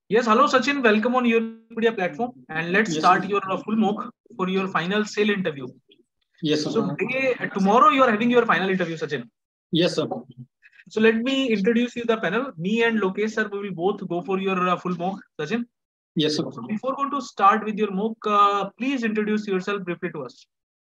Yes, hello Sachin, welcome on your media platform and let's Yes, start your full mock for your final sale interview. yes, So sir. tomorrow you are having your final interview, Sachin. Yes, sir. So let me introduce you the panel. Me and Lokesh sir, we will both go for your full mock, Sachin. Yes, sir. So before going to start with your mock, please introduce yourself briefly to us.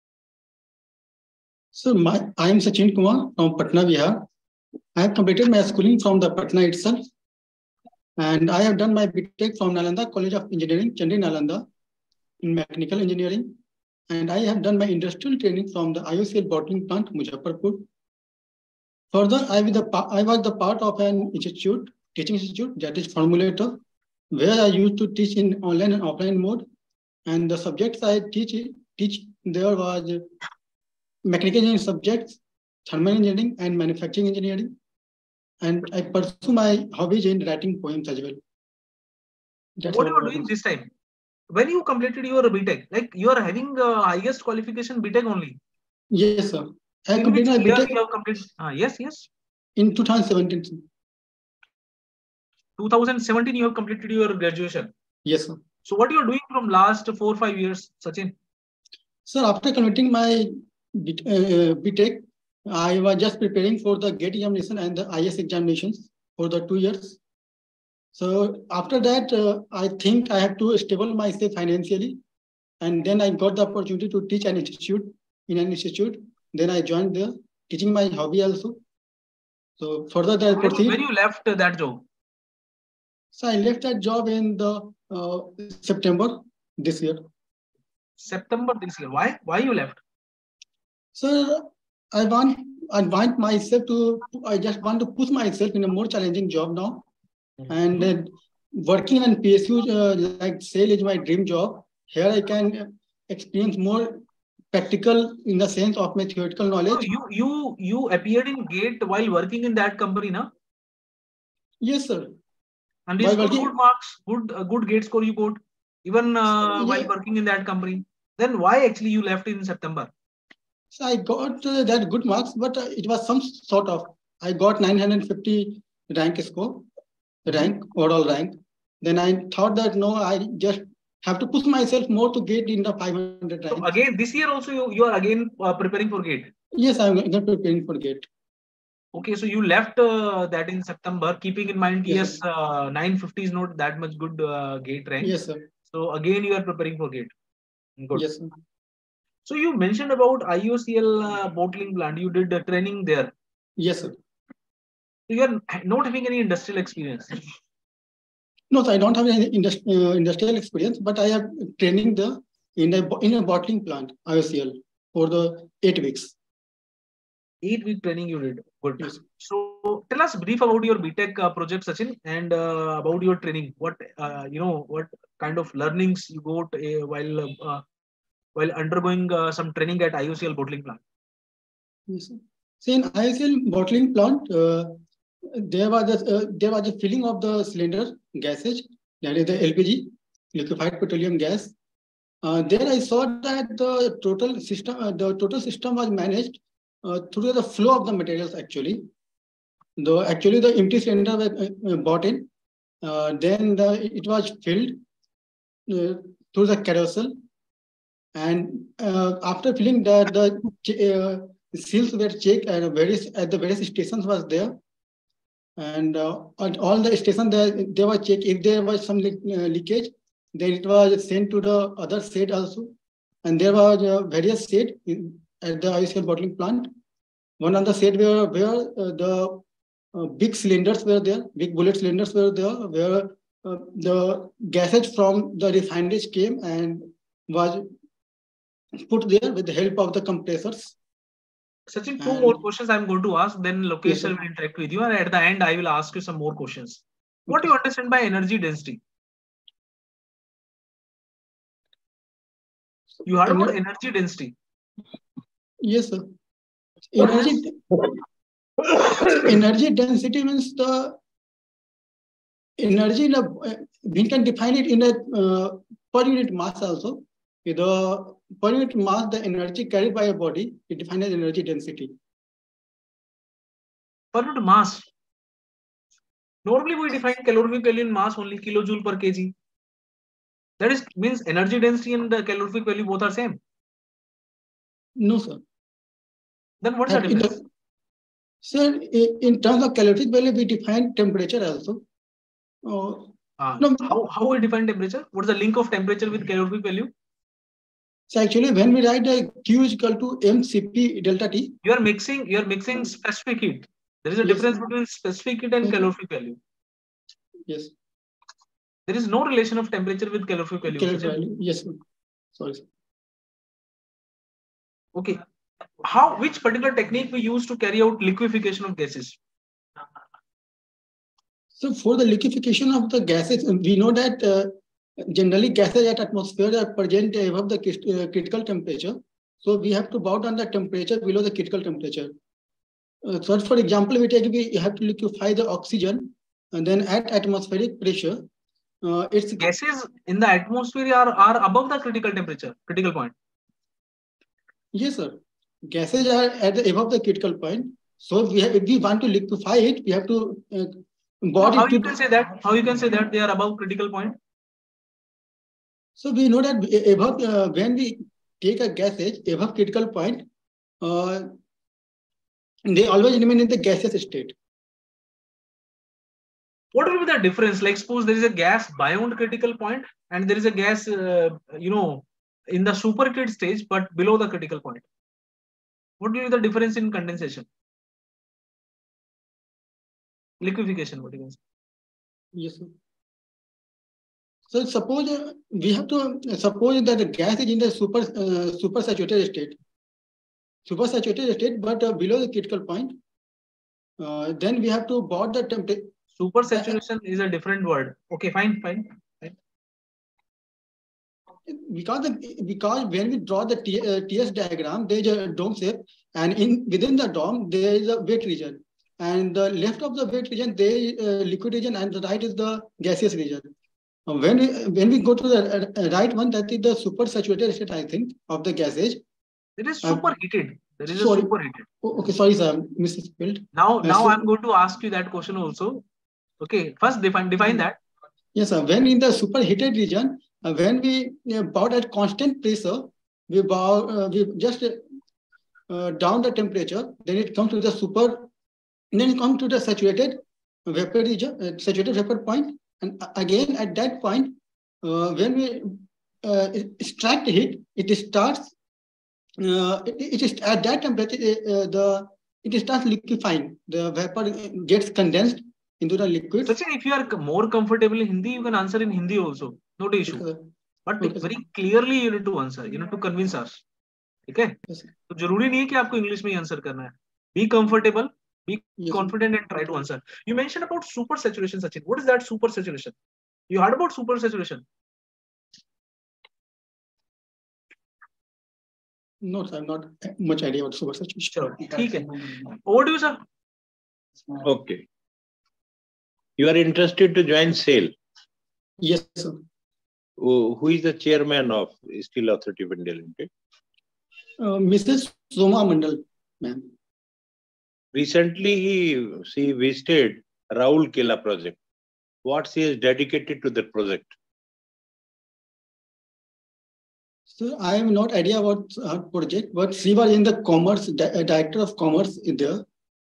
So I am Sachin Kumar from Patna, Bihar. I have completed my schooling from the Patna itself, and I have done my BTech from Nalanda College of Engineering, Chandri Nalanda, in mechanical engineering, and I have done my industrial training from the IOCL bottling plant, Muzaffarpur. Further, I was the part of an institute, teaching institute, that is Formulator, where I used to teach in online and offline mode. And the subjects I teach there was mechanical engineering subjects, thermal engineering, and manufacturing engineering. And I pursue my hobbies in writing poems as well. That's What all you are about doing it. this time? When you completed your BTech, like you are having highest qualification BTech only. Yes, sir. I In completed which my year BTech you have completed? Yes, yes. in 2017. 2017 you have completed your graduation. Yes, sir. So what you are doing from last 4 or 5 years, Sachin? Sir, after completing my BTech, I was just preparing for the GATE examination and the IS examinations for the 2 years. So after that, I think I have to stable myself financially, and then I got the opportunity to teach an institute. Then I joined there, teaching my hobby also. So further that I When proceed. you left that job? So I left that job in the September this year. September this year. Why you left? So I want I want myself to I just want to push myself in a more challenging job now. And working on PSU like sale is my dream job. Here I can experience more practical in the sense of my theoretical So knowledge. you appeared in Gate while working in that company, na? Yes, sir. And you While scored good working, marks, good Gate score you got, even while yeah, working in that company. Then why actually you left in September? so I got that good marks, but it was some sort of I got 950 rank score, Mhm. rank overall rank. Then I thought that no, I just have to push myself more to get in the 500 rank. So again, this year also you are again preparing for Gate. Yes, I'm not preparing for GATE. Okay, so you left that in September, keeping in mind, Yes, yes, sir. 950 is not that much good Gate rank. Yes, sir. So again, you are preparing for Gate. Good. Yes, sir. So you mentioned about IOCL bottling plant. You did training there. Yes, sir. So you are not having any industrial experience. No, so I don't have any industrial experience, but I have training in a bottling plant, IOCL, for the 8 weeks. 8 week training you did. Good. Yes. So tell us brief about your BTech project, Sachin, and about your training. What what kind of learnings you got while undergoing some training at IOCL bottling plant. Yes, sir. See, in IOCL bottling plant, there was a filling of the cylinder gases, that is the LPG, liquefied petroleum gas. There I saw that the total system was managed through the flow of the materials actually. Though actually the empty cylinder were bought in, it was filled uh, through the carousel, and after filling the seals were checked at the various stations was there, and at all the stations they were checked. If there was some leakage, then it was sent to the other shed also, and there were various shed at the IOCL bottling plant. One on the shed where the big cylinders were there, big bullet cylinders were there, where the gases from the refineries came and was put there with the help of the compressors. Sachin, two more And questions I'm going to ask, then Lokesh yes, sir sir. will interact with you, and at the end, I will ask you some more questions. What do you Okay. understand by energy density? You heard about Ener- energy density. yes, sir. What is Energy this? energy density means the energy we can define it in a per unit mass also. The per unit mass, the energy carried by a body, it defines as energy density. Per unit mass. Normally we define calorific value in mass only, kilojoule per kg. That is means energy density and the calorific value both are same. No, sir. Then what's the difference? Sir, in terms of calorific value, we define temperature also. No, how we define temperature? What is the link of temperature with calorific value? So actually, when we write Q is equal to mCp delta T, you are mixing specific heat. There is a difference between specific heat and calorific value. Yes. There is no relation of temperature with calorific value. Calorific value. Yes. Sorry. Okay. Which particular technique we use to carry out liquefaction of gases? So for the liquefaction of the gases, we know that generally gases at atmosphere are present above the critical temperature. So we have to bow down the temperature below the critical temperature. So for example, we have to liquefy the oxygen, and then at atmospheric pressure, its gases in the atmosphere are above the critical point. Yes, sir. Gases are above the critical point. So if we want to liquefy it, we have to how you can say that? How you can say that they are above critical point? So we know that above when we take a gases above critical point, they always remain in the gaseous state. What will be the difference? Like suppose there is a gas beyond critical point and there is a gas, in the superheated stage, but below the critical point. What will be the difference in condensation? Liquefaction, what you can say? Yes, sir. So suppose we have to suppose that the gas is in the supersaturated state. Supersaturated state, but below the critical point. Then we have to board the temperature. Supersaturation is a different word. Okay, fine. Because when we draw the TS diagram, there is a dome shape, and within the dome there is a wet region, and the left of the wet region there is liquid region, and the right is the gaseous region. When we go to the right one, that is the supersaturated state, I think, of the gases. It is superheated. There is a superheated. Okay, sorry, sir, misspelled. Now I'm going to ask you that question also. Okay, first define that. Yes, sir. When in the superheated region, when we bow at constant pressure, we just down the temperature, then it comes to the then it comes to the saturated vapor region, saturated vapor point, and again at that point, when we extract heat, it starts. It is at that temperature it starts liquefying. The vapor gets condensed into the liquid. Sachin, if you are more comfortable in Hindi, you can answer in Hindi also. Not issue. But very clearly you need to answer. You need to convince us. Okay? तो जरूरी नहीं है कि आपको English में ही answer करना है. Be comfortable, be confident, and try to answer. You mentioned about super saturation, Sachin. What is that super saturation? You heard about super saturation? No, sir, not much idea about super saturation. Sure. Okay. Over to you, sir. Okay. You are interested to join SAIL? Yes, sir. Who is the chairman of Steel Authority of India Limited? Mrs. Soma Mandal, ma'am. Recently, she visited Rourkela project. What she has dedicated to that project? So I have not idea about her project, but she was in the commerce, director of commerce in there.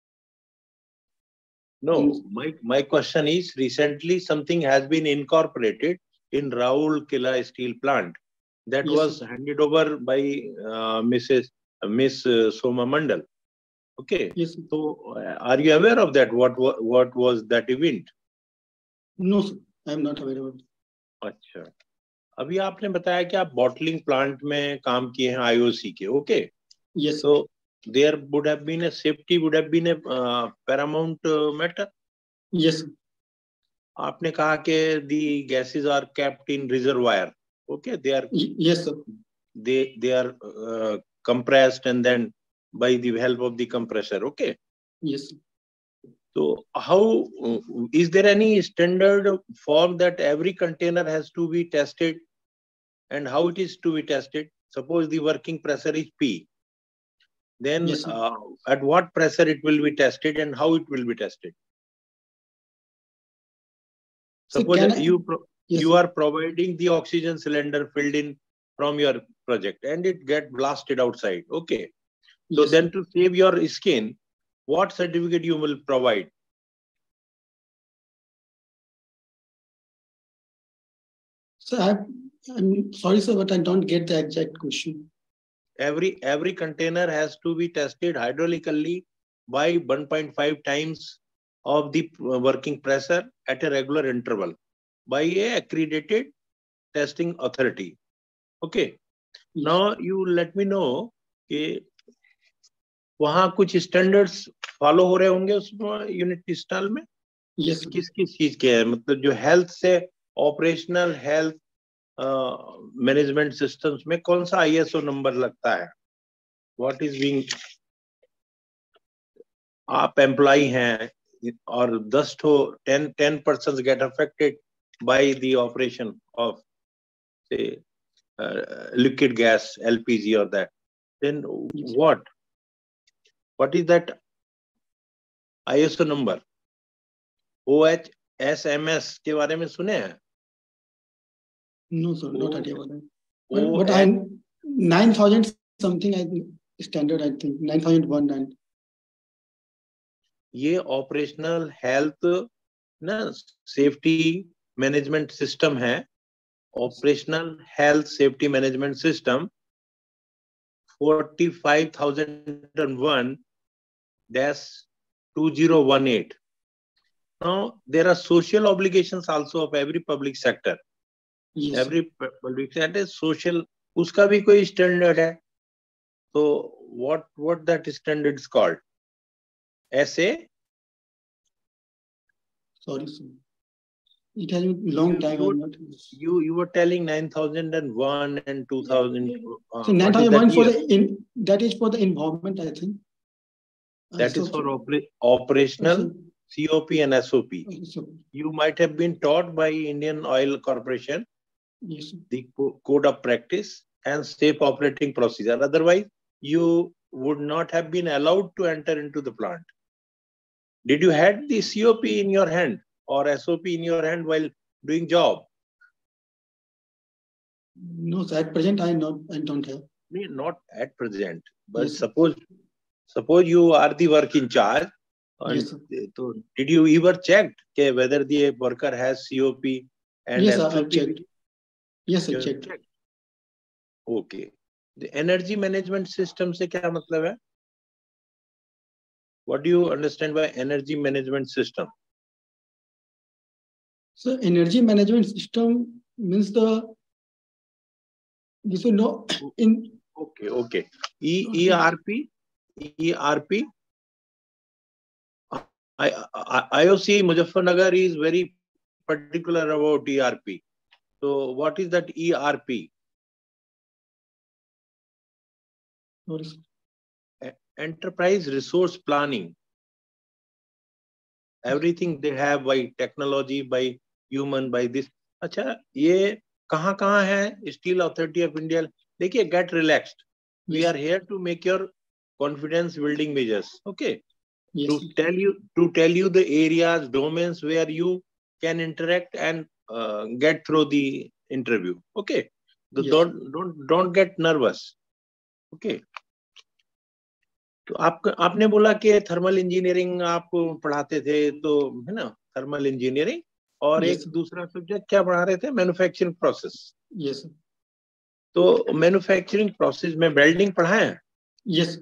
No, my question is, recently something has been incorporated in Rourkela steel plant that was handed over by Miss Soma Mandal. Okay. Yes. So, are you aware of that? What was that event? No, sir. I am not aware of it. अच्छा. अभी आपने बताया कि आप bottling plant में काम किए हैं IOC के, okay? Yes. So there would have been a safety, would have been a paramount matter. Yes. आपने कहा कि the gases are kept in reservoir, okay? They are. Yes, sir. They are compressed and then by the help of the compressor, okay? Yes. So how is there any standard form that every container has to be tested, and how it is to be tested? Suppose the working pressure is P, then at what pressure it will be tested and how it will be tested? Suppose yes, you are providing the oxygen cylinder filled in from your project and it get blasted outside. Okay. So yes, then to save your skin, what certificate you will provide? So I'm sorry, sir, but I don't get the exact question. Every container has to be tested hydraulically by 1.5 times of the working pressure at a regular interval by a accredited testing authority. Okay. Yes. Now you let me know कि वहाँ कुछ standards follow हो रहे होंगे उस unit stall में. Yes, किस किस चीज के है, मतलब जो हेल्थ से ऑपरेशनल हेल्थ मैनेजमेंट सिस्टम्स में कौन सा ISO नंबर लगता है? व्हाट इज बीइंग, आप एम्प्लॉय हैं और 10 persons get affected by the operation of से लिक्विड गैस LPG और that, then what is that ISO number? OHSMS के बारे में सुने हैं? no, sir, not idea about that. But I 9,000 something, I think, standard, I think 9,001. ये operational health ना safety management system है. Operational health safety management system 45,001-2018. Now there are social obligations also of every public sector. Yes, Every public sector social, उसका भी कोई standard है. तो what that standard is called? SA? sorry, sir. It has been long time. You were telling 9,001 and 2,000. So 9,001 for that is for the environment, I think. That is for operational COP and SOP. You might have been taught by Indian Oil Corporation. Yes, the code of practice and safe operating procedure. Otherwise, you would not have been allowed to enter into the plant. Did you had the COP in your hand or SOP in your hand while doing job? No, sir, at present I don't have. Not at present, but yes, suppose you are the work in charge. Yes, so did you ever check whether the worker has COP and yes, SOP? I checked. Yes, I checked. Okay. The energy management system से क्या मतलब है? What do you understand by energy management system? So energy management system means you should know in. Okay. ERP. IOC Muzaffarnagar is very particular about ERP. So what is that ERP? Enterprise resource planning. Everything they have by technology, by human, by this. अच्छा, ये कहाँ है? Steel Authority of India. देखिए, get relaxed. We are here to make your confidence building measures. Okay. Yes. To tell you the areas, domains where you can interact and get through the interview. Okay. Yes. Don't get nervous. Okay. तो आपने बोला कि thermal engineering आप पढ़ाते थे, तो है ना, थर्मल इंजीनियरिंग, और yes, एक दूसरा सब्जेक्ट क्या पढ़ा रहे थे? Manufacturing process. yes, तो मैन्युफैक्चरिंग प्रोसेस में वेल्डिंग पढ़ा है? yes.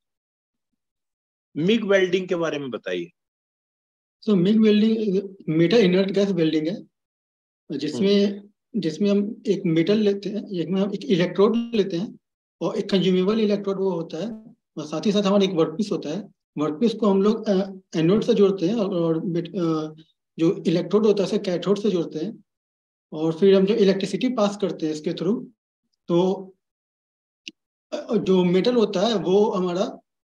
मिग वेल्डिंग के बारे में बताइए. So MIG welding metal inert gas welding है, जिसमें हम एक मेटल लेते हैं, एक इलेक्ट्रोड लेते हैं और एक कंज्यूमेबल इलेक्ट्रोड वो होता है, और साथ ही साथ हमारा एक वर्कपीस होता है. वर्कपीस को हम लोग एनोड से जोड़ते हैं और जो इलेक्ट्रोड होता है उसे कैथोड से जोड़ते हैं, और फिर हम जो इलेक्ट्रिसिटी पास करते हैं इसके थ्रू, तो जो मेटल होता है वो हमारा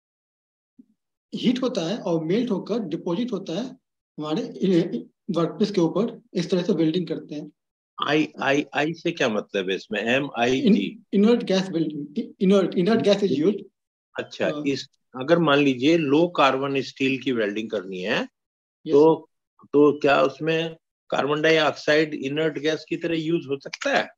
हीट होता है और मेल्ट होकर डिपॉजिट होता है हमारे वर्कपीस के ऊपर. इस तरह से वेल्डिंग करते हैं. आई से क्या मतलब है इसमें? MIG inert gas welding. Inert gas is used. अच्छा, इस अगर मान लीजिए लो कार्बन स्टील की वेल्डिंग करनी है, yes, तो क्या उसमें कार्बन डाइऑक्साइड इनर्ट गैस की तरह यूज हो सकता है?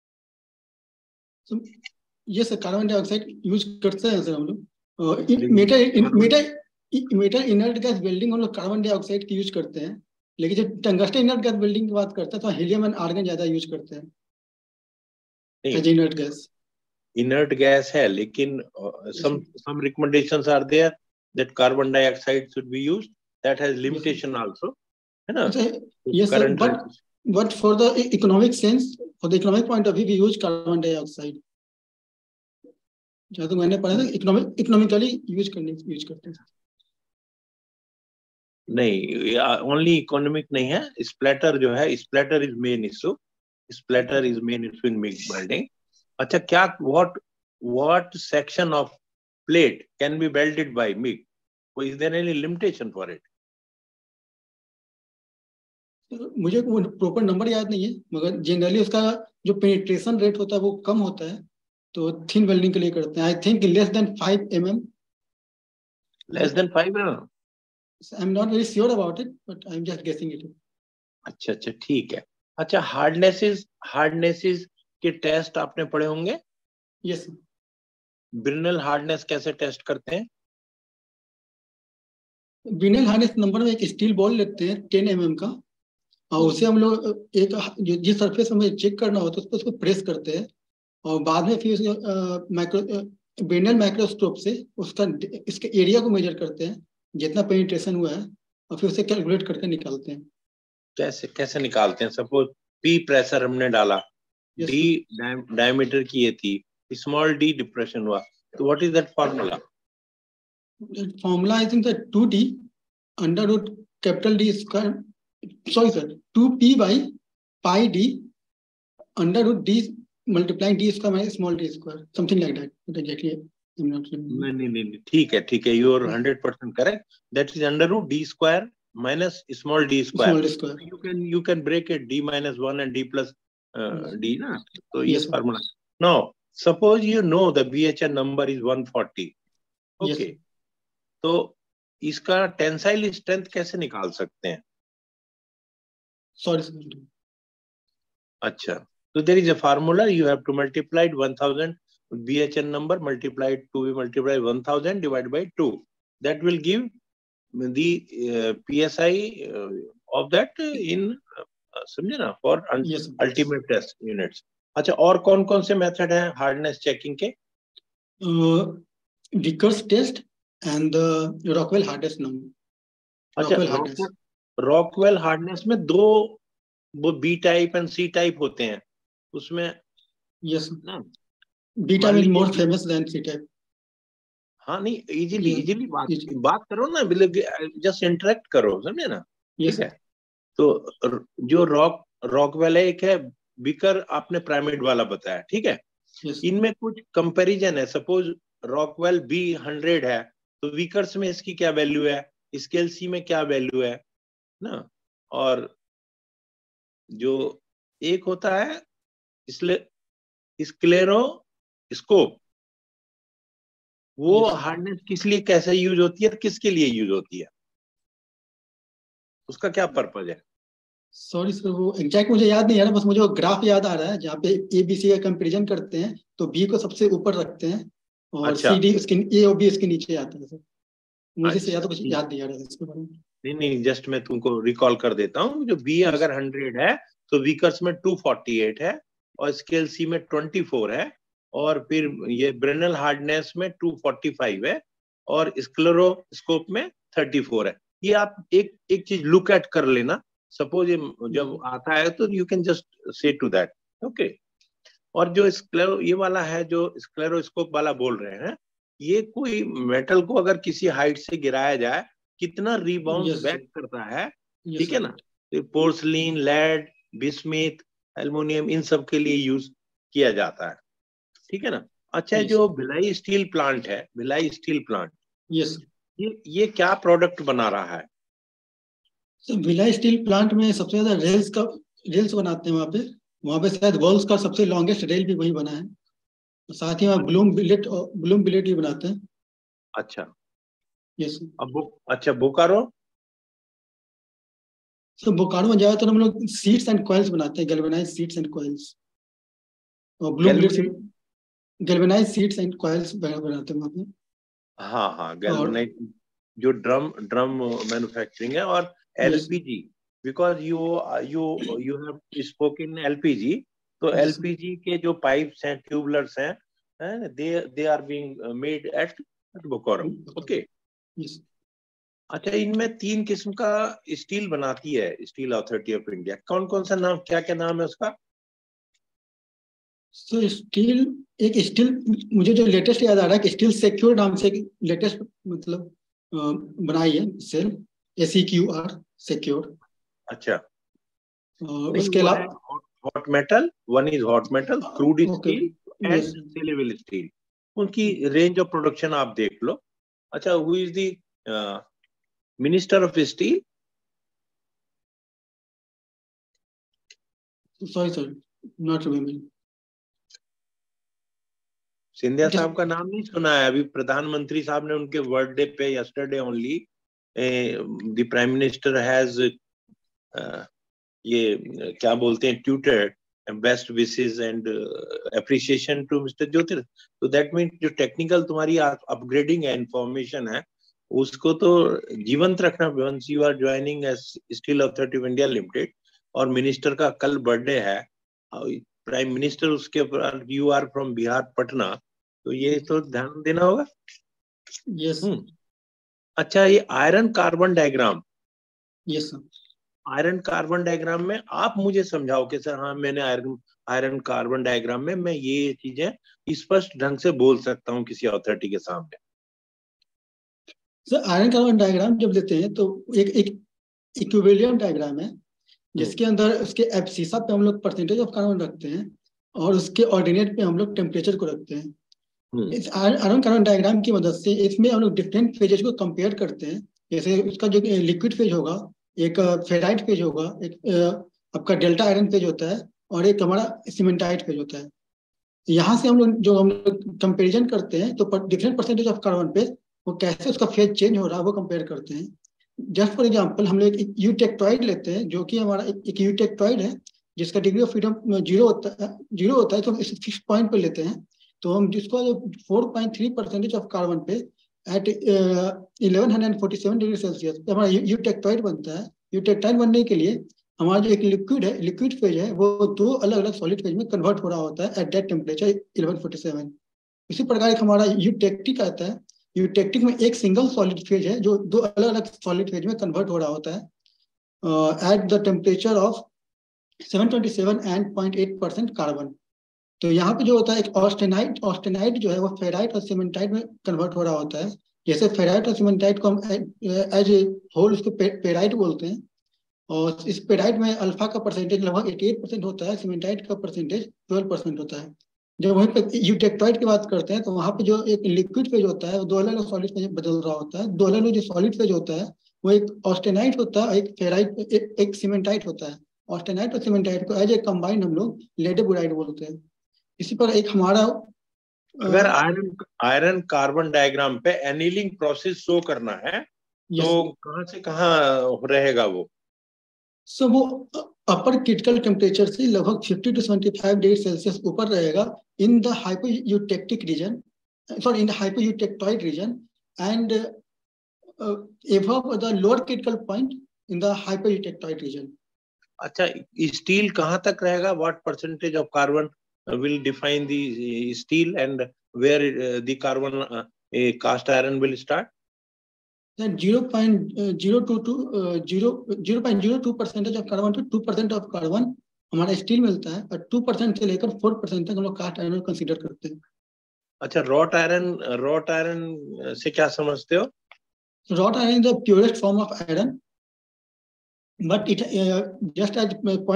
ये सर कार्बन डाइऑक्साइड यूज करते हैं सर हम लोग। मेटा इनर्ट गैस बिल्डिंग हम लोग कार्बन डाइऑक्साइड की यूज करते हैं, लेकिन जब टंगस्टन इनर्ट गैस बिल्डिंग की बात करते हैं तो हीलियम एंड आर्गन ज्यादा यूज करते हैं as inert gas. Inert gas है, लेकिन some recommendations are there that carbon dioxide should be used, that has limitation also, है ना? Yes sir, but for the economic sense, for the economic point of view, we use carbon dioxide. जहाँ तक मैंने पढ़ा था economically use करते हैं। नहीं, ओनली इकोनॉमिक नहीं है, स्प्लैटर जो है, splatter is main issue, splatter is main issue in MIG welding. अच्छा, क्या what section of plate can be welded by MIG? Is there any limitation for it? मुझे प्रॉपर नंबर याद नहीं है, मगर जनरली उसका जो पेनिट्रेशन रेट होता है वो कम होता है, तो थिन वेल्डिंग के लिए करते हैं। I think less than 5 mm। Less than 5 mm? I'm not very sure about it, but I'm just guessing it. अच्छा, ठीक है। अच्छा, हार्डनेसेस के टेस्ट आपने पढ़े होंगे? यस। ब्रिनल हार्डनेस कैसे टेस्ट करते हैं? ब्रिनल हार्डनेस नंबर में एक स्टील बॉल लेते हैं 10 mm का, और उसे हम लोग एक जिस सरफेस हमें चेक करना होता है उस पर उसको प्रेस करते हैं, और बाद में फिर ब्रिनल माइक्रोस्कोप से इसके एरिया को मेजर करते हैं जितना पेनिट्रेशन हुआ है, और फिर उसे कैलकुलेट करके निकालते हैं। कैसे निकालते हैं? सपोज पी प्रेशर हमने डाला, डी डायमीटर की ये थी, स्मॉल डी डिप्रेशन हुआ, तो what is that formula? Formula I think 2D under root capital D square, sorry sir 2P by pi D under root D multiplying D square minus small d square, something like that. Exactly नहीं, ठीक है, you are 100% correct. That is under root D square minus small d square. You can break it d - 1 and d plus d ना, तो ये फार्मूला। Now suppose you know the BHN number is 140, okay, तो इसका tensile strength कैसे निकाल सकते हैं? Sorry sir. अच्छा, so there is a formula, you have to multiply 1000 BHN number multiplied to be multiplied 1000 divided by 2, that will give the PSI of that in समझे ना, for ultimate test units। अच्छा, और कौन कौन से method हैं hardness checking के? Vickers test and Rockwell hardness number. अच्छा, रॉकवेल हार्डनेस में दो वो B type and C type होते हैं उसमें। यस ना, B type is more famous than C type. हाँ, नहीं, इजीली बात करो ना, जस्ट इंटरेक्ट करो, समझे ना? ठीक है, तो जो रॉकवेल है, एक है बिकर, आपने प्राइमेड वाला बताया, ठीक है। इनमें कुछ कंपैरिजन है। सपोज रॉकवेल B100 है, तो विकर्स में इसकी क्या वैल्यू है, स्केल सी में क्या वैल्यू है ना, और जो एक होता है स्क्लेरोस्कोप, वो हार्डनेस किस लिए कैसे यूज होती है, किसके लिए यूज होती है, उसका क्या पर्पज है? सॉरी सर, वो एग्जैक्ट मुझे याद नहीं आ रहा, बस मुझे वो ग्राफ याद आ रहा है जहाँ पे ABC का कंपैरिजन करते हैं, तो B को सबसे ऊपर रखते हैं और CD उसके A और B इसके नीचे आता है सर। मुझे से याद तो कुछ याद नहीं आ रहा है इसके बारे में। नहीं, जस्ट मैं तुमको रिकॉल कर देता हूँ। जो B अगर 100 है तो विकर्स में 248 है और स्केल सी में 24 है, और फिर ये ब्रेनल हार्डनेस में 245 है और स्क्लेरोस्कोप में 34 है। ये आप एक चीज लुक एट कर लेना। सपोज ये जब आता है तो you can just say to that, okay. और जो ये वाला है, जो स्क्लेरोस्कोप वाला बोल रहे हैं, ये कोई मेटल को अगर किसी हाइट से गिराया जाए कितना रिबाउंड बैक करता है, ठीक है ना। पोर्सलिन, लेड, बिस्मिथ, एल्युमिनियम, इन सब के लिए यूज किया जाता है, ठीक है ना। अच्छा, जो भिलाई स्टील प्लांट है, भिलाई स्टील प्लांट, ये क्या प्रोडक्ट बना रहा है? भिलाई स्टील प्लांट में सबसे ज्यादा रेल्स बनाते हैं। वहाँ पे शायद वर्ल्ड का सबसे लॉन्गेस्ट रेल भी वही बना है। साथ ही वहाँ ब्लूम बिलेट भी बनाते हैं। अच्छा, यस। अब अच्छा, बोकारो सो बोकारो में ज्यादातर हम लोग सीट्स एंड कॉइल्स बनाते हैं, गैल्वेनाइज सीट्स एंड कॉइल्स, और blue galvanize sheets and coils बनाते हैं वहाँ पे। हाँ हाँ, गैल्वेनाइज जो ड्रम मैन्युफैक्चरिंग है, और LPG, because you have spoken LPG, तो एलपीजी के जो पाइप्स हैं, ट्यूबलर्स हैं, they are being made at Bokaro. Okay. अच्छा, इनमें 3 किस्म का स्टील बनाती है स्टील अथॉरिटी ऑफ इंडिया। कौन कौन सा नाम, क्या क्या नाम है उसका? सो स्टील, एक स्टील मुझे जो लेटेस्ट याद आ रहा है कि स्टील सिक्योर नाम से लेटेस्ट मतलब बनाई है सेल, SEQR सिक्योर। अच्छा, उसके अलावा hot metal, one is hot metal, crude steel and saleable steel. उनकी रेंज ऑफ प्रोडक्शन आप देख लो। अच्छा, who is the minister of steel? Sorry sir, not remembering. Scindia साहब का नाम नहीं सुना है? अभी प्रधानमंत्री साहब ने उनके बर्थडे पे, yesterday only, the prime minister has ये क्या बोलते हैं, tweeted best wishes and appreciation to mister Jyotir. तो दैट मीन जो टेक्निकल तुम्हारी अपग्रेडिंग है, इंफॉर्मेशन है, उसको तो जीवंत रखना। Once you are joining as Steel Authority of India Limited, और मिनिस्टर का कल बर्थडे है, प्राइम मिनिस्टर उसके ऊपर, you are from Bihar, Patna, तो ये तो ध्यान देना होगा। यस। अच्छा, ये iron carbon diagram, yes sir, iron carbon diagram में आप मुझे समझाओ कि सर हाँ, मैंने आयरन कार्बन डायग्राम में मैं ये चीजें स्पष्ट ढंग से बोल सकता हूँ किसी अथॉरिटी के सामने। सर आयरन कार्बन डायग्राम जब लेते हैं तो एक इक्विलिब्रियम डायग्राम है, जिसके अंदर उसके एब्सिसा पे हम लोग परसेंटेज ऑफ कार्बन रखते हैं, और उसके ऑर्डिनेट पे हम लोग टेम्परेचर को रखते हैं। इस आयरन कार्बन डायग्राम की मदद से इसमें हम लोग डिफरेंट फेजेस को कंपेयर करते हैं। जैसे उसका जो लिक्विड फेज होगा, एक फेराइट फेज होगा, एक आपका डेल्टा आयरन फेज होता है, और एक हमारा सीमेंटाइट फेज होता है। यहाँ से हम लोग कंपेरिजन करते हैं, तो डिफरेंट परसेंटेज ऑफ कार्बन पे वो कैसे उसका फेज चेंज हो रहा है वो कंपेयर करते हैं। जस्ट फॉर एग्जाम्पल हम लोग एक यूटेक्टॉइड लेते हैं, जो कि हमारा एक यूटेक्टॉइड है जिसका डिग्री ऑफ फ्रीडम 0 होता है, तो हम इस फिक्स पॉइंट पे लेते हैं। तो हम जिसको 4.3% ऑफ कार्बन पे एट 1147 डिग्री सेल्सियस हमारा यूटेक्टॉइड बनता है। यूटेक्टाइड बनने के लिए हमारा जो एक लिक्विड है, लिक्विड फेज है, वो 2 अलग अलग सॉलिड फेज में कन्वर्ट हो रहा होता है एट दैट टेम्परेचर 1147। इसी प्रकार एक हमारा यूटेक्टिक आता है। यूटेक्टिक में एक सिंगल सॉलिड फेज है जो 2 अलग अलग सॉलिड फेज में कन्वर्ट हो रहा होता है at the temperature of 727 and 0.8% carbon. तो यहाँ पे जो होता है एक ऑस्टेनाइट जो है वो फेराइट और सीमेंटाइट में कन्वर्ट हो रहा होता है। जैसे फेराइट और सीमेंटाइट को हम एज ए होल उसको पेराइट बोलते हैं, और इस पेराइट में अल्फा का परसेंटेज लगभग 88% होता है, सीमेंटाइट का परसेंटेज 12% होता है। जब वहीं पे यूटेक्टॉइड की बात करते हैं तो वहाँ पे जो एक लिक्विड फेज होता है वो 2 अलग अलग सॉलिड फेज बदल रहा होता है। 2 अलग अलग जो सॉलिड फेज होता है वो एक ऑस्टेनाइट होता है, एक फेराइट, एक सीमेंटाइट होता है। ऑस्टेनाइट और सीमेंटाइट को एज ए कंबाइंड हम लोग लेडेबुराइड बोलते हैं। इसी पर एक हमारा अगर आयरन कार्बन डायग्राम पे एनीलिंग प्रोसेस शो करना है तो कहाँ से कहाँ रहेगा वो? सो वो अपर क्रिटिकल टेम्परेचर से लगभग 50 to 75 डिग्री सेल्सियस ऊपर रहेगा in the hypoeutectic region, sorry in the hypoeutectoid region, and above the lower critical point in the hypoeutectoid region. अच्छा, स्टील कहाँ तक रहेगा? What percentage of carbon will define the steel, and where the carbon cast iron will start? Then 0.02% of carbon to 2% of carbon हमारा steel मिलता है, और 2% से लेकर 4% तक हम लोग कास्ट आयरन कंसीडर करते हैं। अच्छा, रॉट आयरन से क्या समझते हो? Wrought iron is the purest form of iron, but it just as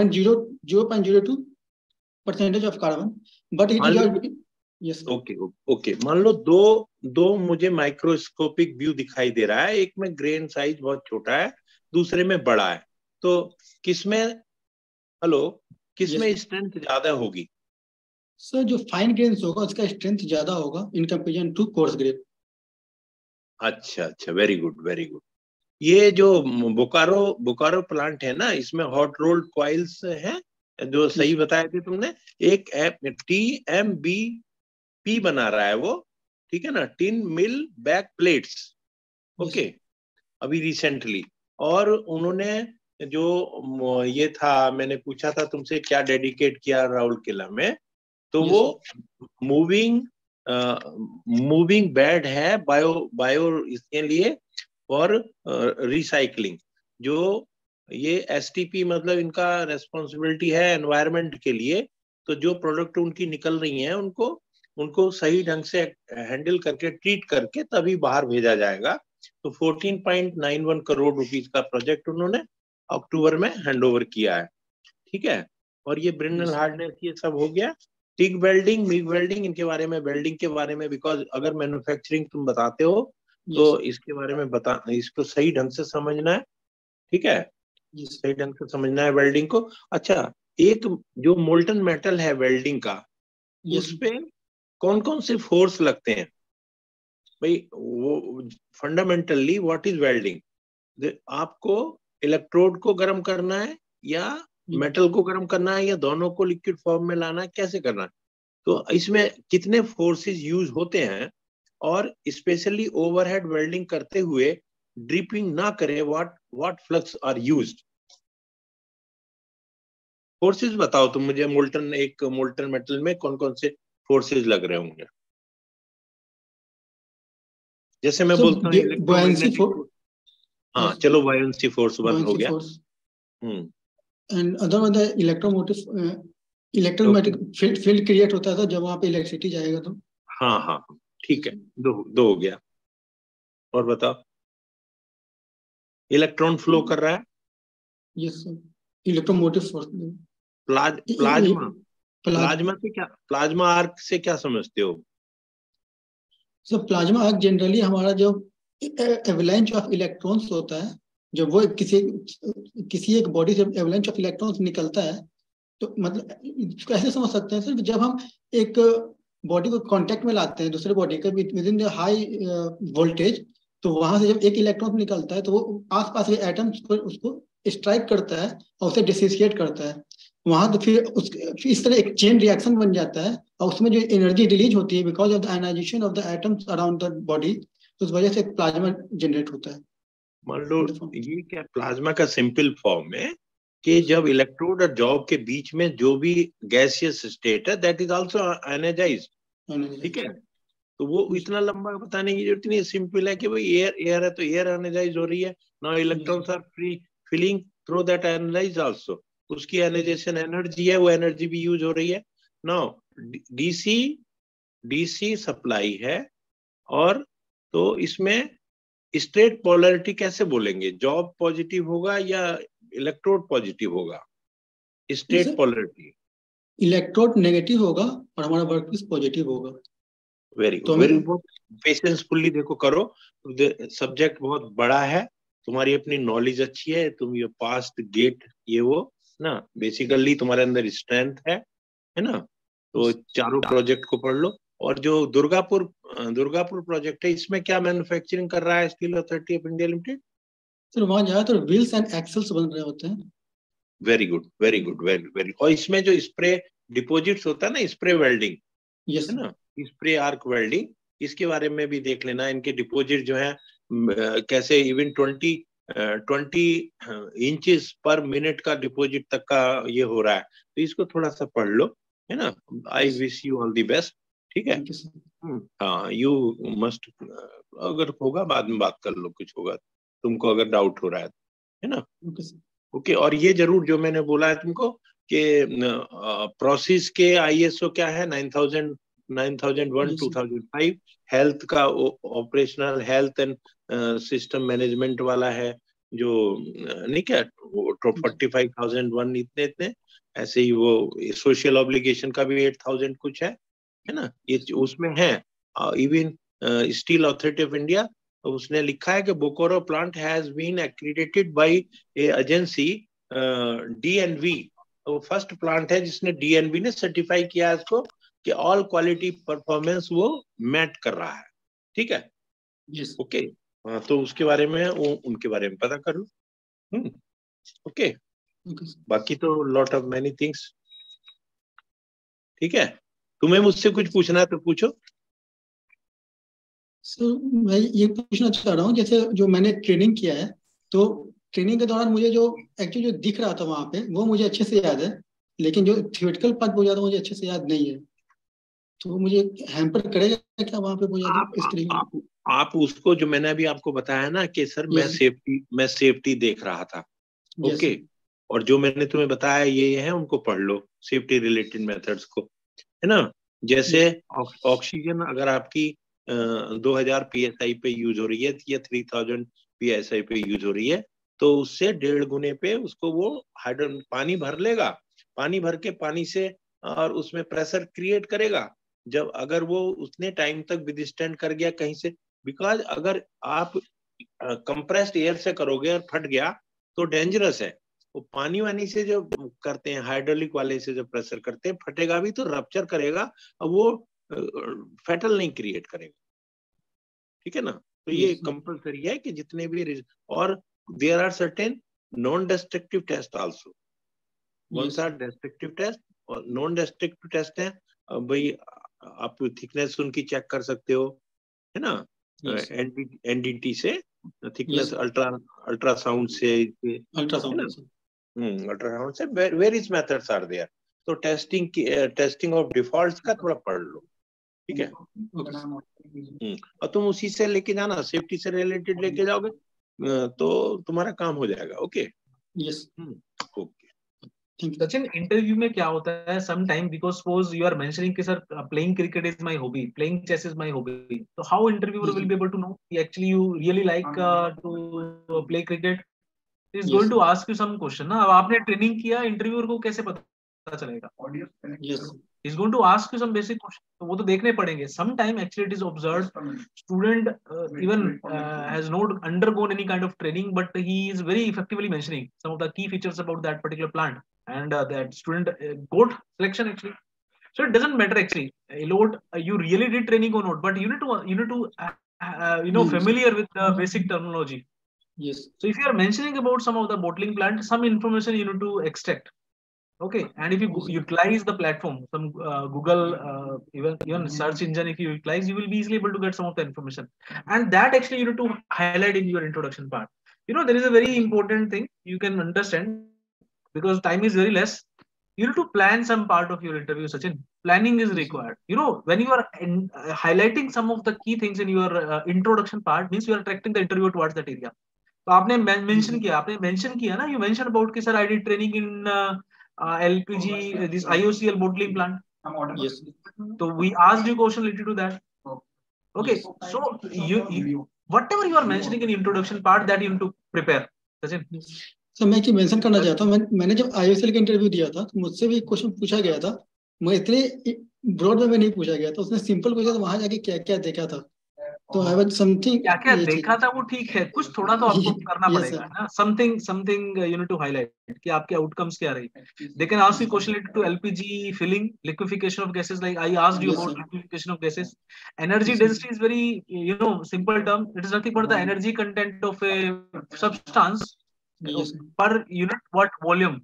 0.02% of carbon, but it is yes. Okay, मान लो दो मुझे माइक्रोस्कोपिक व्यू दिखाई दे रहा है, एक में ग्रेन साइज बहुत छोटा है, दूसरे में बड़ा है, तो किसमें स्ट्रेंथ ज्यादा होगी? सर जो फाइन ग्रेन्स होगा उसका स्ट्रेंथ ज्यादा होगा in comparison to coarse grain. अच्छा, वेरी गुड। ये जो बोकारो बोकारो प्लांट है ना, इसमें हॉट रोल्ड कॉइल्स हैं जो सही बताए थे तुमने। एक TMBP बना रहा है वो, ठीक है ना, tin mill back plates, okay, अभी रिसेंटली। और उन्होंने जो ये था, मैंने पूछा था तुमसे क्या डेडिकेट किया राउरकेला में, तो वो मूविंग बेड है बायो इसके लिए और रिसाइकलिंग। जो ये STP मतलब इनका रेस्पॉन्सिबिलिटी है एनवायरनमेंट के लिए, तो जो प्रोडक्ट उनकी निकल रही हैं उनको सही ढंग से हैंडल करके ट्रीट करके तभी बाहर भेजा जाएगा। तो 14.91 करोड़ रुपीस का प्रोजेक्ट उन्होंने अक्टूबर में हैंडओवर किया है, ठीक है। और ये ब्रिंडल हार्डनेस ये सब हो गया। टिग वेल्डिंग, मिग वेल्डिंग, इनके बारे में, वेल्डिंग के बारे में, बिकॉज अगर मैन्युफैक्चरिंग तुम बताते हो तो इसके बारे में इसको सही ढंग से समझना है, ठीक है, सही ढंग से समझना है वेल्डिंग को। अच्छा, एक जो मोल्टन मेटल है वेल्डिंग का, उस पे कौन कौन से फोर्स लगते हैं भाई? वो फंडामेंटली व्हाट इज वेल्डिंग? आपको इलेक्ट्रोड को गर्म करना है या मेटल को गर्म करना है या दोनों को लिक्विड फॉर्म में लाना है, कैसे करना है? तो इसमें कितने फोर्सेस यूज होते हैं, और स्पेशली ओवरहेड वेल्डिंग करते हुए ड्रिपिंग ना करे, what flux are used? Forces बताओ तुम मुझे, मोल्टन मेटल में कौन कौन से फोर्सेस लग रहे होंगे? जैसे मैं बोलता हूँ इलेक्ट्रोमैग्नेटिक फोर्स, हाँ चलो, बायोन्सी फोर्स वन हो गया। And other one electromotive electromagnetic field create होता था जब वहां पे इलेक्ट्रिसिटी जाएगा तो। हाँ हाँ ठीक है, दो हो गया। और बताओ, इलेक्ट्रॉन फ्लो कर रहा है। Yes sir, electromotive force. Plasma से क्या, प्लाज्मा आर्क से क्या समझते हो? सर प्लाज्मा आर्क जनरली हमारा जो एवलांच ऑफ इलेक्ट्रॉन्स होता है, जब वो किसी एक बॉडी से एवलांच ऑफ इलेक्ट्रॉन्स निकलता है, तो मतलब कैसे समझ सकते हैं सर, जब हम एक बॉडी को कांटेक्ट में लाते हैं दूसरे बॉडी के with in the high voltage, तो वहां से जब एक इलेक्ट्रॉन निकलता है तो वो आसपास के एटम्स को उसको स्ट्राइक करता है और उसे डिसोसिएट करता है वहां, तो फिर इस तरह एक चेन रिएक्शन बन जाता है और उसमें जो एनर्जी रिलीज होती है because of the ionization of the atoms around the body, तो उस वजह से प्लाज्मा जनरेट होता है। मान लो ये क्या प्लाज्मा का सिंपल फॉर्म है कि जब इलेक्ट्रोड और जॉब के बीच में जो भी गैसियस स्टेट है दैट इज आल्सो आयनाइज्ड, ठीक है। तो वो इतना लंबा बताने की जरूरत नहीं, सिंपल है कि भाई एयर है तो एयर आयनाइज हो रही है, now electrons are free feeling through that ionize also, उसकी आयनाइजेशन एनर्जी है, वो एनर्जी भी यूज हो रही है। नाउ डीसी सप्लाई है, और तो इसमें स्ट्रेट पोलैरिटी कैसे बोलेंगे? जॉब पॉजिटिव होगा या इलेक्ट्रोड पॉजिटिव होगा? स्ट्रेट पोलैरिटी इलेक्ट्रोड नेगेटिव होगा और हमारा वर्कपीस पॉजिटिव होगा। Very good, very good, patiencefully देखो करो, सब्जेक्ट बहुत बड़ा है, तुम्हारी अपनी नॉलेज अच्छी है, तुम ये पास्ट गेट ये वो ना, बेसिकली तुम्हारे अंदर स्ट्रेंथ है ना, तो चारों प्रोजेक्ट को पढ़ लो। और जो दुर्गापुर प्रोजेक्ट है, इसमें क्या मैन्युफैक्चरिंग कर रहा है Steel Authority of India Limited? Sir वहां ज्यादातर व्हील्स एंड एक्सेल्स बन रहे होते हैं। Very good, very good, very very. और इसमें जो स्प्रे डिपोजिट्स होता है ना, स्प्रे वेल्डिंग है ना, स्प्रे आर्क वेल्डिंग, इसके बारे में भी देख लेना। इनके डिपोजिट जो है कैसे इवन 20 इंचेस पर मिनट का डिपोजिट तक का ये हो रहा है, तो इसको थोड़ा सा पढ़ लो, है ना। I wish you all the best, ठीक है। हाँ, यू मस्ट, अगर होगा बाद में बात कर लो, कुछ होगा तुमको अगर डाउट हो रहा है ना। ओके, और ये जरूर जो मैंने बोला है तुमको कि प्रोसेस के ISO क्या है, 9001 2005, हेल्थ का operational health and system management वाला है जो नहीं क्या 45,001 इतने ऐसे ही, वो सोशल ऑब्लिगेशन का भी 8,000 कुछ है ना, ये उसमें है। Even Steel Authority of India, उसने लिखा है कि Bokaro plant has been accredited by a agency DNV, वो फर्स्ट प्लांट है जिसने DNV ने सर्टिफाई किया है इसको कि ऑल क्वालिटी परफॉर्मेंस वो मैट कर रहा है, ठीक है। ओके, हाँ, तो उसके बारे में उनके बारे में पता कर लो। ओके, बाकी तो लॉट ऑफ मैनी थिंग्स। ठीक है, तुम्हें मुझसे कुछ पूछना है तो पूछो। सर मैं ये पूछना चाह रहा हूँ, जैसे जो मैंने ट्रेनिंग किया है, तो ट्रेनिंग के दौरान मुझे जो एक्चुअली जो दिख रहा था वहाँ पे वो मुझे अच्छे से याद है, लेकिन जो थियोरेटिकल पार्ट बहुत ज्यादा मुझे अच्छे से याद नहीं है। तो मुझे हैम्पर करेगा क्या वहाँ पे बहुत ज्यादा इस तरीके? आप उसको, जो मैंने अभी आपको बताया ना कि सर मैं सेफ्टी देख रहा था। ओके, और जो मैंने तुम्हें बताया ये है, उनको पढ़ लो, सेफ्टी रिलेटेड मेथड्स को, है ना। जैसे ऑक्सीजन अगर आपकी 2000 psi पे यूज हो रही है या 3000 psi पे यूज हो रही है, तो उससे 1.5 गुने पे उसको वो पानी भर लेगा, पानी भर के पानी से और उसमें प्रेशर क्रिएट करेगा। जब अगर वो उतने टाइम तक विदस्टैंड कर गया कहीं से, बिकॉज अगर आप कंप्रेस्ड एयर से करोगे और फट गया तो डेंजरस है। वो पानी वानी से जो करते हैं, हाइड्रोलिक वाले से जो प्रेशर करते हैं, फटेगा भी तो रप्चर करेगा और वो फैटल नहीं क्रिएट करेगा। ठीक है ना। तो ये कंपल्सरी है कि जितने भी, और there are certain non destructive test also. Once are destructive test और नॉन डिस्ट्रक्टिव टेस्ट है, भाई आप थिकनेस उनकी चेक कर सकते हो, है ना। एनडीटी से थिकनेस, अल्ट्रासाउंड से, अल्ट्रासाउंड से वेरियस मेथड्स आर देयर। तो टेस्टिंग ऑफ डिफॉल्ट्स का थोड़ा पढ़ लो। ठीक है, और तुम उसी से लेके जाना, सेफ्टी से रिलेटेड लेके जाओगे तो तुम्हारा काम हो जाएगा। Okay, yes, okay. Sachin, interview में क्या होता है some time, because suppose you are mentioning कि sir playing cricket is my hobby, playing chess is my hobby, तो how interviewer will be able to know actually you really like to play cricket? Is going to ask you some question ना। अब आपने training किया, interviewer को कैसे पता चलेगा? He's going to ask you some basic questions, तो वो तो देखने पड़ेंगे. Sometime actually it is observed student even has not undergone any kind of training, but he is very effectively mentioning some of the key features about that particular plant, and that student got selection actually. So it doesn't matter actually a lot you really did training or not, but you need to familiar with the basic terminology. Yes. So if you are mentioning about some of the bottling plant, some information you need to extract. Okay, and if you utilize the platform, some Google, even search engine, if you utilize, you will be easily able to get some of the information, and that actually you need to highlight in your introduction part. There is a very important thing you can understand, because time is very less. You need to plan some part of your interview, Sachin. Planning is required. When you are highlighting some of the key things in your introduction part, means you are attracting the interviewer towards that area. तो आपने mention किया ना, you mentioned about कि sir I did training in LPG, this IOCL bottling plant. Yes. So we asked you question related to that. Okay, so you whatever you are mentioning in introduction part, that you need to prepare. Sachin. So मैं कि mention करना चाहता हूँ, मैंने जब IOCL का interview दिया था तो मुझसे भी क्वेश्चन पूछा गया था, मैं इतने ब्रॉड में नहीं पूछा गया था, उसने सिंपल पूछा था वहां जाके क्या क्या देखा था, तो आई वाज समथिंग, क्या क्या देखा था वो ठीक है, कुछ थोड़ा तो आपको करना पड़ेगा ना, something you need to highlight कि आपके आउटकम्स क्या रही। They can ask you question related to LPG filling, liquefaction of gases, like I asked you about liquefaction of gases. Energy density is very simple term. It is nothing but the energy content of a substance per unit what volume,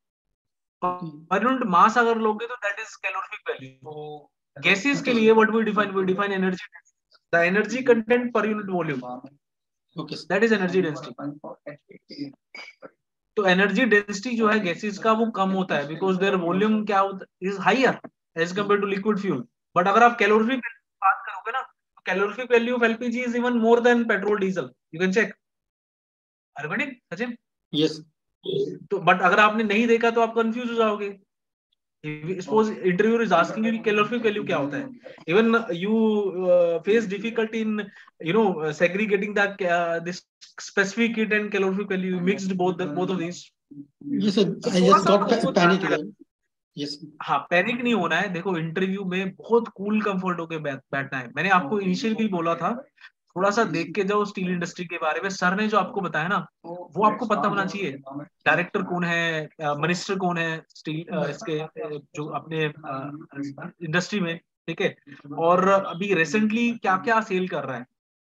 per unit mass अगर लोगे तो that is calorific value. Gases के लिए what we define energy, the energy content per unit volume. Okay. That is energy density. तो energy density जो है gases का वो कम होता है, because their volume क्या होता is higher as compared to liquid fuel. But अगर आप calorific बात करोगे ना, calorific value of LPG is even more than petrol diesel. You can check. Are you getting, Sachin? Yes. तो but अगर आपने नहीं देखा तो आप कंफ्यूज हो जाओगे. Suppose interviewer is asking you calorific value क्या होता है, even you face difficulty in segregating that this specific heat and calorific value. You mixed both of these. Yes sir, I just got panic. Yes. हाँ, panic नहीं होना है. देखो interview में बहुत कूल कंफर्ट होके बैठना है. मैंने आपको इनिशियल भी बोला था, थोड़ा सा देख के जाओ स्टील इंडस्ट्री के बारे में. सर ने जो आपको बताया ना वो आपको पता होना चाहिए. डायरेक्टर कौन है, मिनिस्टर कौन है स्टील इसके जो अपने इंडस्ट्री में, ठीक है, और अभी रिसेंटली क्या क्या सेल कर रहा है,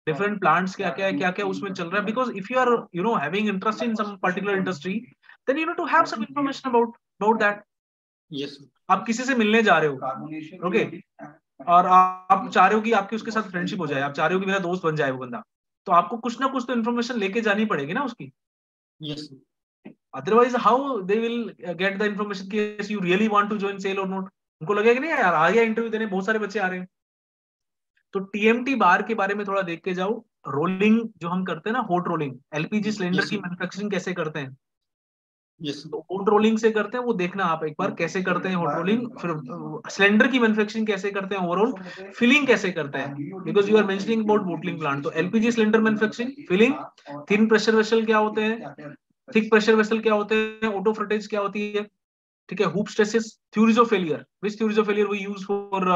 डिफरेंट प्लांट्स क्या क्या उसमें चल रहा है, because if you are having interest in some particular industry, then you need to have some information about that. Yes. आप किसी से मिलने जा रहे हो, ओके, और आप चाह रहे हो कि आपकी उसके साथ फ्रेंडशिप हो जाए, आप चाह रहे हो कि मेरा दोस्त बन जाए वो बंदा, तो आपको कुछ ना कुछ तो इन्फॉर्मेशन लेके जानी पड़ेगी ना उसकी. Yes. Otherwise how they will get the information कि you really want to join SAIL और नॉट. उनको लगेगा नहीं यार आ गया इंटरव्यू देने, बहुत सारे बच्चे आ रहे हैं. तो टीएमटी बार के बारे में थोड़ा देख के जाओ. रोलिंग जो हम करते हैं ना, हॉट रोलिंग, एलपीजी सिलेंडर की मैन्युफैक्चरिंग कैसे करते हैं, Yes. तो हॉट रोलिंग से करते हैं वो देखना आप एक बार कैसे करते हैं हॉट रोलिंग. फिर सिलेंडर की मैन्युफैक्चरिंग कैसे करते हैं, ओवरऑल फिलिंग कैसे करते हैं, because you are mentioning about bottling plant. तो LPG cylinder manufacturing, filling, thin pressure vessel क्या होते हैं, थिक प्रेशर वेसल क्या होते हैं, ऑटो फ्रटेज क्या होती है, ठीक है, hoop stresses, theories of failure, which theories of failure we use for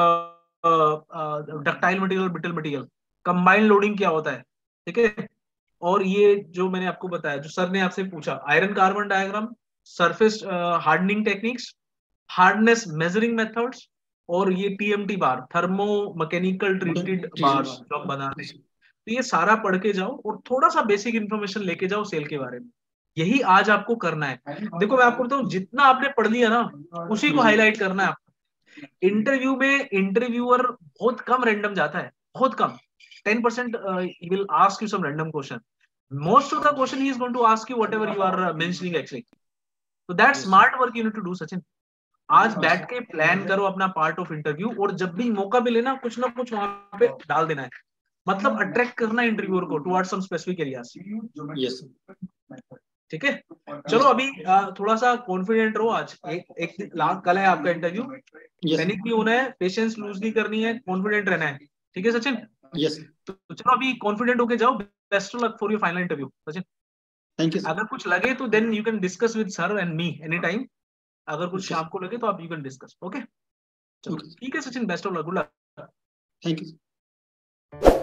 ductile material, brittle material, combined loading क्या होता है, ठीक है. और ये जो मैंने आपको बताया, जो सर ने आपसे पूछा, iron carbon diagram, surface hardening techniques, hardness measuring methods, और ये TMT bar, thermo mechanical treated bars जो आप बना रहे हैं, तो ये सारा पढ़ के जाओ और थोड़ा सा बेसिक इंफॉर्मेशन लेके जाओ सेल के बारे में. यही आज आपको करना है. देखो मैं आपको बताऊं, जितना आपने पढ़ लिया ना उसी को हाईलाइट करना है आपको. इंटरव्यू में इंटरव्यूअर बहुत कम रैंडम जाता है, बहुत कम, 10% he will ask you some random question. Most of the question he is going to ask you whatever you are mentioning actually. So that smart work you need to do, Sachin. आज बैठ के plan करो अपना part of interview, और जब भी मौका मिले ना कुछ वहां पे डाल देना है, मतलब अट्रैक्ट करना है इंटरव्यूअर को towards some specific areas. Yes. ठीक है, चलो अभी थोड़ा सा कॉन्फिडेंट रहो. आज एक लाख कल है आपका इंटरव्यू. Yes. पैनिक नहीं होना है, पेशेंस लूज नहीं करनी है, कॉन्फिडेंट रहना है. ठीक है सचिन? Yes. तो चलो अभी कॉन्फिडेंट होके जाओ. Best of luck for your final interview Sachin. Thank you. अगर कुछ लगे तो then you can discuss with sir and me any time. अगर कुछ आपको लगे तो आप यू कैन डिस्कस. ओके, चलो ठीक है Sachin, best of luck, good luck. Thank you.